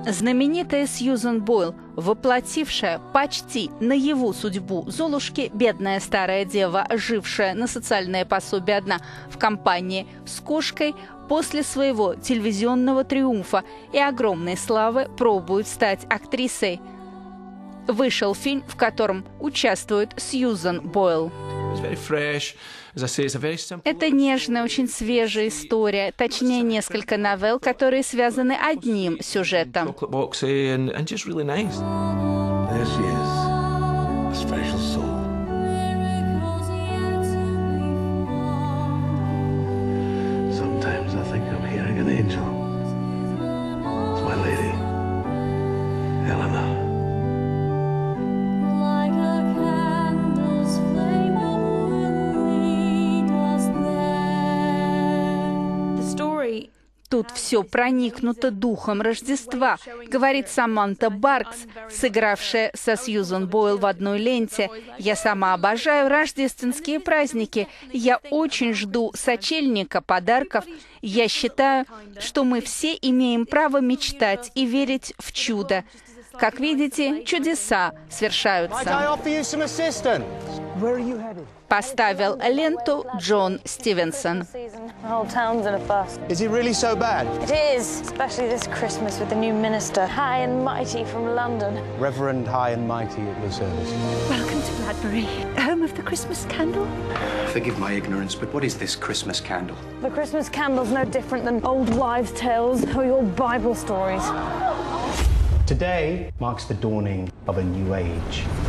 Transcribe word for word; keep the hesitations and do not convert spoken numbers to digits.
Знаменитая Сьюзан Бойл, воплотившая почти наяву судьбу Золушки, бедная старая дева, жившая на социальное пособие одна в компании с кошкой, после своего телевизионного триумфа и огромной славы пробует стать актрисой. Вышел фильм, в котором участвует Сьюзан Бойл. Это нежная, очень свежая история, точнее, несколько новелл, которые связаны одним сюжетом. Тут все проникнуто духом Рождества, говорит Саманта Баркс, сыгравшая со Сьюзан Бойл в одной ленте. «Я сама обожаю рождественские праздники. Я очень жду сочельника, подарков. Я считаю, что мы все имеем право мечтать и верить в чудо. Как видите, чудеса свершаются». Поставил ленту Джон Стивенсон. Is it really so bad? It is, especially this Christmas with the new minister, High and Mighty from London. Reverend High and Mighty at the service. Welcome to Bladbury, home of the Christmas candle. Forgive my ignorance, but what is this Christmas candle? The Christmas candle's no different than old wives' tales or your Bible stories. Today marks the dawning of a new age.